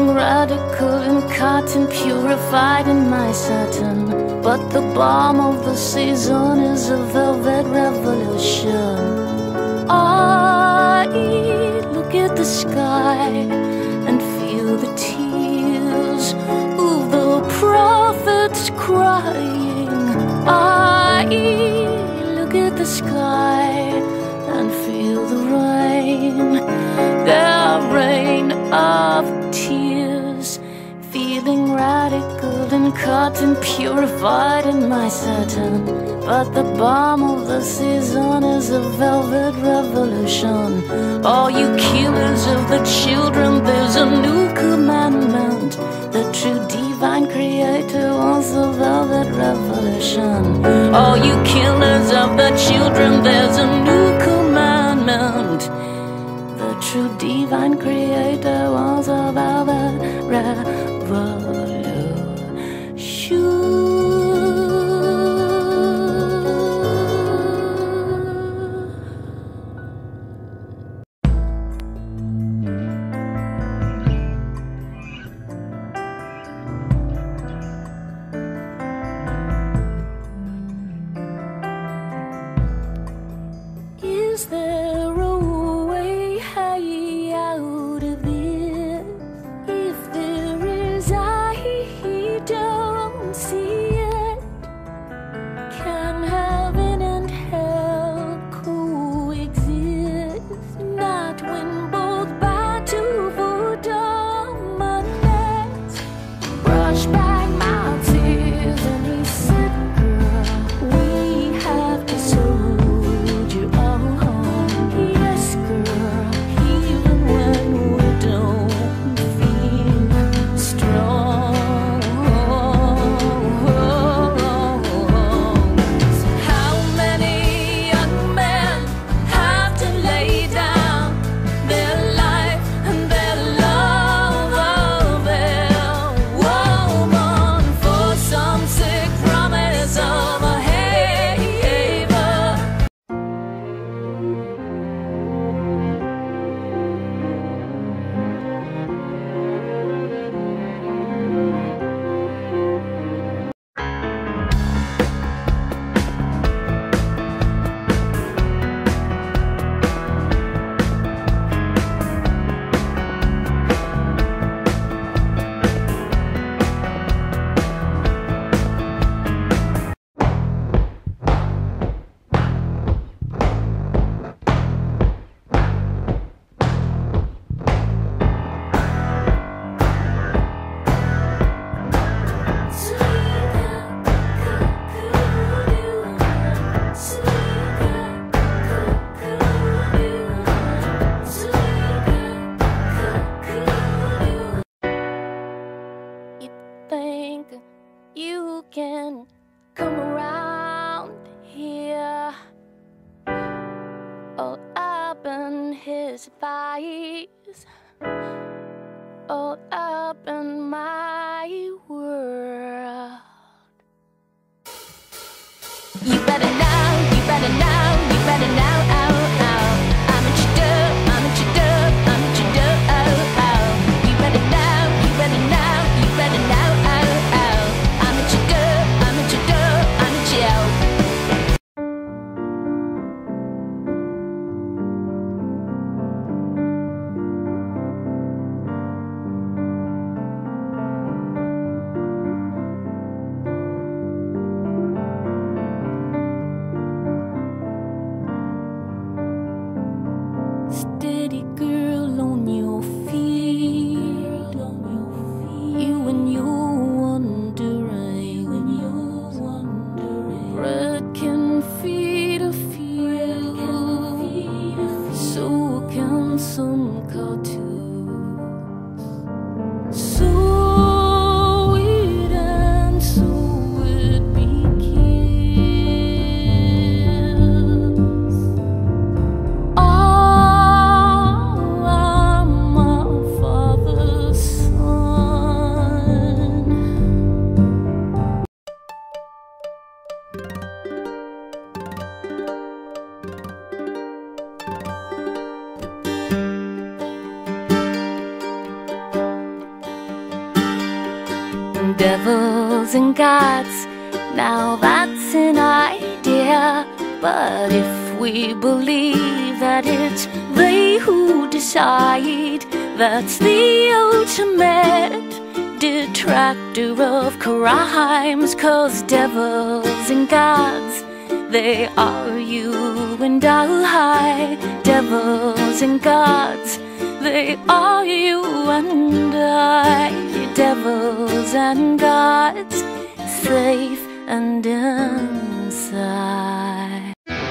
feeling radical in cotton, purified in my satin. But the balm of the season is a velvet revolution. I look at the sky and feel the tears of the prophets crying. I look at the sky and feel the rain, the rain of tears. Feeling radical and cotton, purified in my satin. But the balm of the season is a velvet revolution. All you killers of the children, there's a new commandment. The true divine creator wants a velvet revolution. All you killers of the children, there's a new commandment. The true divine creator wants a velvet revolution. Is there a way out of this? If there is, I don't see it. Can heaven and hell coexist? Not when both battle for dominance. Brush back my tears and he said, girl, we have to soldier on. Yes, girl, even when we don't feel strong. So how many young men have to lay down their life and their love of their woman for some sick promise of a haven? You think you can come around here all up in his face, all up in my world? You better know, you better know, you better know, oh, oh. I'm at your door, I'm at your door, I'm at your door, oh, oh. You better know, you better know, you better know, oh, oh. I'm at your door, I'm at your door, I'm at your Devils and gods, now that's an idea. But if we believe that it's they who decide, that's the ultimate detractor of crimes. 'Cause devils and gods, they are you and I. Devils and gods, they are you and I. Devils and gods, safe and inside.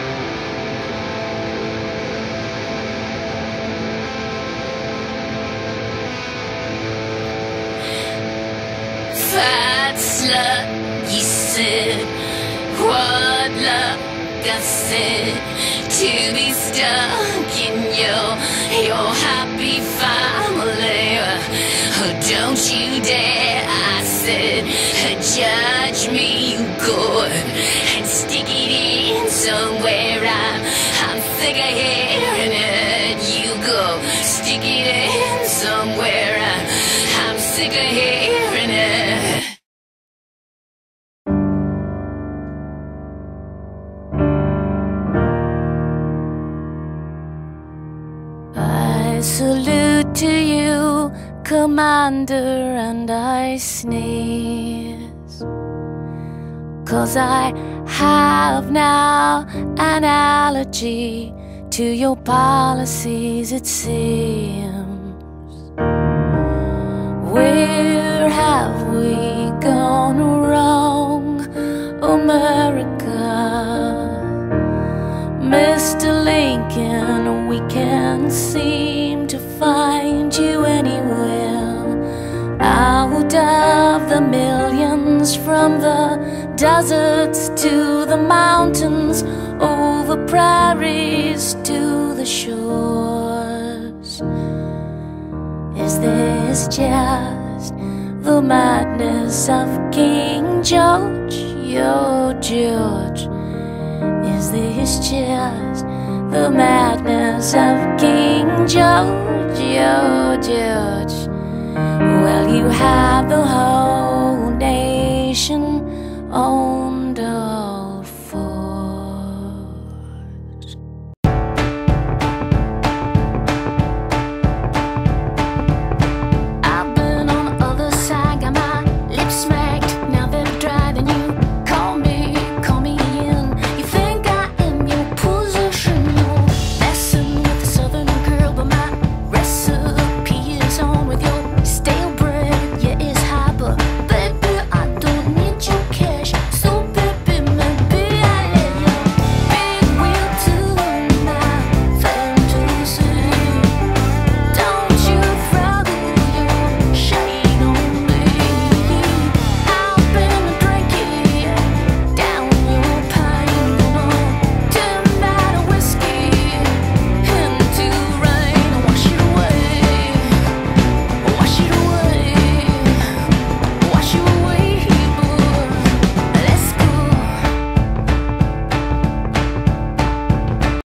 Fat slut, you said, what luck, I said, to be stuck in your happy family. Oh, don't you dare, I said, judge me, you good, and stick it in somewhere. I'm sick of hearing it. You go, stick it in somewhere. I'm sick of hearing it. I salute to you, Commander, and I sneeze, 'cause I have now an allergy to your policies, it seems. Where have we gone wrong, America? Mr. Lincoln, we can't seem to find you anywhere. Out of the millions, from the deserts to the mountains, over prairies to the shores. Is this just the madness of King George, your George? Is this just the madness of King George, your George? Well, you have the whole nation on